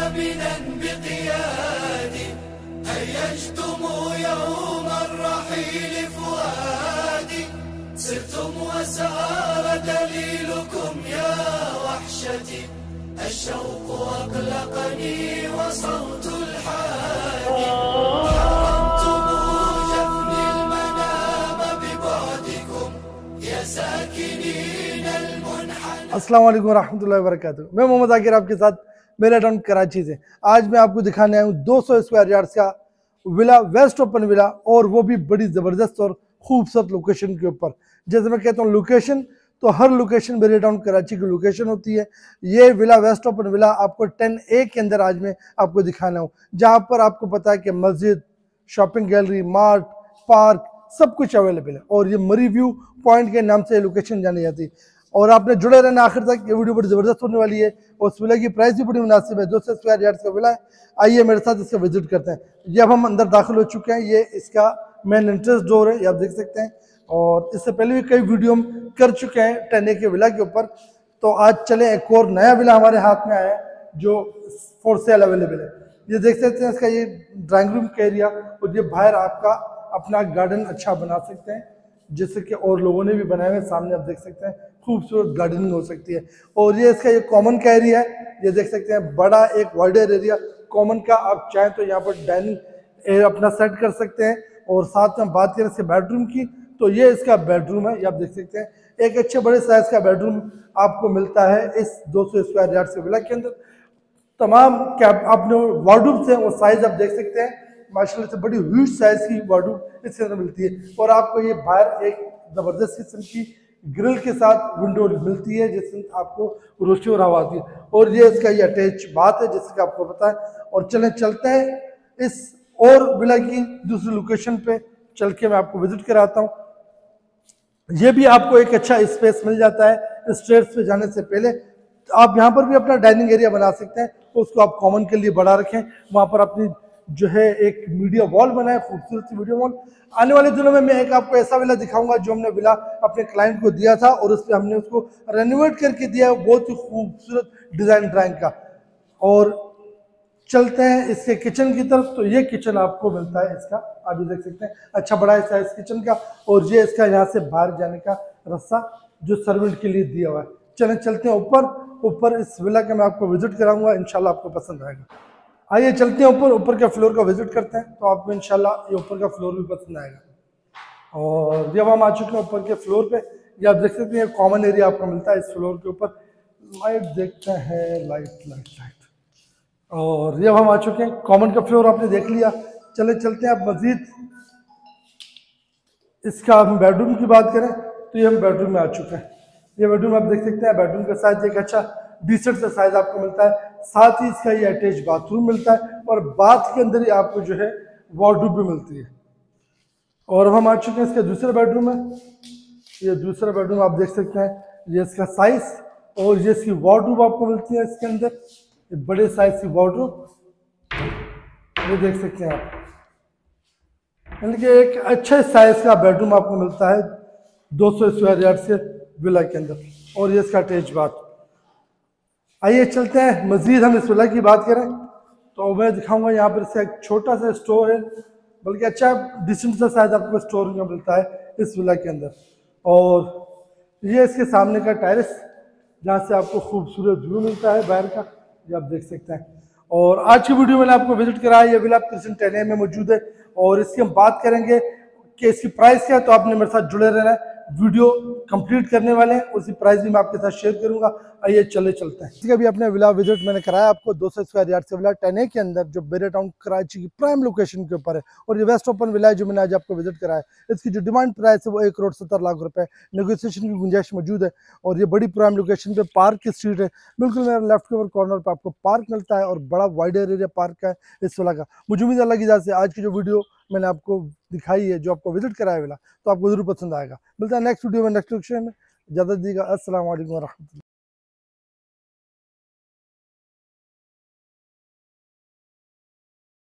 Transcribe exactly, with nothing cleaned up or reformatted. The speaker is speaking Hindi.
آمنا بقيادي هيجتم يوم الرحيل فؤادي سرتم وسار دليلكم يا وحشتي الشوق أقلقني وصوت الحادي حرمتم جفني المنام ببعدكم يا ساكنين المنحنى। अस्सलाम वालेकुम रहमतुल्लाहि व बरकातुहू। मैं मोहम्मद आकिर आपके साथ मेरा टाउन कराची से। आज मैं आपको दिखाने आया हूँ दो सौ स्क्वायर यार्ड्स का विला, वेस्ट ओपन विला, और वो भी बड़ी ज़बरदस्त और खूबसूरत लोकेशन के ऊपर। जैसे मैं कहता हूँ लोकेशन, तो हर लोकेशन मेरे टाउन कराची की लोकेशन होती है। ये विला, वेस्ट ओपन विला, आपको टेन ए के अंदर आज मैं आपको दिखाना हूँ, जहाँ पर आपको पता है कि मस्जिद, शॉपिंग गैलरी, मार्ट, पार्क सब कुछ अवेलेबल है। और ये मरी व्यू पॉइंट के नाम से लोकेशन जानी जाती है। और आपने जुड़े रहना आखिर तक, ये वीडियो बड़ी ज़बरदस्त होने वाली है। और इस विला की प्राइस भी बड़ी मुनासिब है, दो सौ स्क्वायर यार्ड्स का विला है। आइए मेरे साथ इसका विजिट करते हैं। ये अब हम अंदर दाखिल हो चुके हैं। ये इसका मेन एंट्रेंस डोर है, ये आप देख सकते हैं। और इससे पहले भी कई वीडियो हम कर चुके हैं टेन ए के विला के ऊपर। तो आज चले, एक और नया विला हमारे हाथ में आया है जो फॉर सेल अवेलेबल है। ये देख सकते हैं, इसका ये ड्राइंग रूम का एरिया, और ये बाहर आपका अपना गार्डन अच्छा बना सकते हैं, जैसे कि और लोगों ने भी बनाए हुए। सामने आप देख सकते हैं खूबसूरत गार्डनिंग हो सकती है। और ये इसका ये कॉमन का एरिया है, ये देख सकते हैं बड़ा एक वाइडर एरिया कॉमन का। आप चाहें तो यहाँ पर डाइनिंग अपना सेट कर सकते हैं। और साथ में बात करें इसके बेडरूम की, तो ये इसका बेडरूम है, ये आप देख सकते हैं। एक अच्छे बड़े साइज का बेडरूम आपको मिलता है इस दो सौ स्क्वायर यार्ड से विला के अंदर। तमाम क्या आपने वार्डरूम से वो साइज आप देख सकते हैं, माशाल्लाह से बड़ी ह्यूज साइज की वार्डरूम इसके अंदर मिलती है। और आपको ये बाहर एक ज़बरदस्त किस्म की ग्रिल के साथ विंडो मिलती है, जिससे आपको रोशनी और हवा आती है। और ये इसका ये अटैच बात है, जैसे कि आपको पता है। और चलें चलते हैं इस और विला की दूसरी लोकेशन पे चल के मैं आपको विजिट कराता हूँ। ये भी आपको एक अच्छा स्पेस मिल जाता है स्टेयर्स पे जाने से पहले। आप यहाँ पर भी अपना डाइनिंग एरिया बना सकते हैं, तो उसको आप कॉमन के लिए बढ़ा रखें। वहाँ पर अपनी जो है एक मीडिया वॉल बनाए, खूबसूरत सी मीडिया वॉल। आने वाले दिनों में मैं एक आपको ऐसा विला दिखाऊंगा जो हमने विला अपने क्लाइंट को दिया था, और उस पर हमने उसको रेनोवेट करके दिया है, बहुत ही खूबसूरत डिजाइन ड्राइंग का। और चलते हैं इसके किचन की तरफ। तो ये किचन आपको मिलता है इसका, आप भी देख सकते हैं, अच्छा बड़ा है साइज किचन का। और ये इसका यहाँ से बाहर जाने का रास्ता जो सर्वेंट के लिए दिया हुआ है। चलें चलते हैं ऊपर। ऊपर इस विला का मैं आपको विजिट कराऊंगा, इंशाल्लाह आपको पसंद आएगा। आइए चलते हैं ऊपर, ऊपर के फ्लोर का विजिट करते हैं, तो आपको इंशाल्लाह ये ऊपर का फ्लोर भी पसंद आएगा। और जब हम आ चुके हैं ऊपर के फ्लोर पे, ये आप देख सकते हैं कॉमन एरिया आपको मिलता है इस फ्लोर के ऊपर। लाइट देखते हैं, लाइट लाइट लाइट। और जब हम आ चुके हैं कॉमन का फ्लोर आपने देख लिया। चले चलते हैं आप मजीद इसका हम बेडरूम की बात करें, तो ये हम बेडरूम में आ चुके हैं। ये बेडरूम आप देख सकते हैं, बेडरूम का साइज एक अच्छा डिसेंट सा साइज आपको मिलता है। साथ ही इसका ये अटैच बाथरूम मिलता है, और बाथ के अंदर ही आपको जो है वार्डरोब भी मिलती है। और हम आ चुके हैं इसके दूसरे बेडरूम में। ये दूसरा बेडरूम आप देख सकते हैं, ये इसका साइज, और ये इसकी वार्डरोब आपको मिलती है इसके अंदर, ये बड़े साइज की वार्डरोब ये देख सकते हैं आप। यानी कि एक अच्छे साइज का बेडरूम आपको मिलता है दो सौ स्क्वायर यार्ड से विला के अंदर। और ये इसका अटैच बाथ। आइए चलते हैं मजीद हम इस विला की बात करें, तो मैं दिखाऊंगा यहाँ पर इसका एक छोटा सा स्टोर है, बल्कि अच्छा डिसेंट सा साइज आपको स्टोर में मिलता है इस विला के अंदर। और ये इसके सामने का टेरेस, जहाँ से आपको खूबसूरत व्यू मिलता है बाहर का, ये आप देख सकते हैं। और आज की वीडियो मैंने आपको विजिट कराया, ये विला क्रिस्टन टेन ए में मौजूद है। और इसकी हम बात करेंगे कि इसकी प्राइस क्या है, तो आपने मेरे साथ जुड़े रहना है। वीडियो कंप्लीट करने वाले हैं, उसी प्राइस भी मैं आपके साथ शेयर करूंगा। आइए चले चलते हैं। इसका भी अपने विला विजिट मैंने कराया आपको दो सौ स्क्वायर यार्ड से विला टेन ए के अंदर, जो बेरे टाउन कराची की प्राइम लोकेशन के ऊपर है। और ये वेस्ट ओपन विला है जो मैंने आज आपको विजिट कराया। इसकी जो डिमांड प्राइस है वो एक करोड़ सत्तर लाख रुपए, नेगोशिएशन की गुंजाइश मौजूद है। और ये बड़ी प्राइम लोकेशन पे पार्क की स्ट्रीट है, बिल्कुल मेरा लेफ्ट के ऊपर कॉर्नर पे आपको पार्क मिलता है, और बड़ा वाइडर एरिया पार्क का है इस विला का। मुझे उम्मीद अल्लाह की इजाज़त से आज की जो वीडियो मैंने आपको दिखाई है, जो आपको विजिट कराया विला, तो आपको जरूर पसंद आएगा। मिलता है नेक्स्ट वीडियो में, नेक्स्ट लोकेशन में। इजाज़त दीजिएगा। अस्सलाम वालेकुम व रहमतुल्लाह।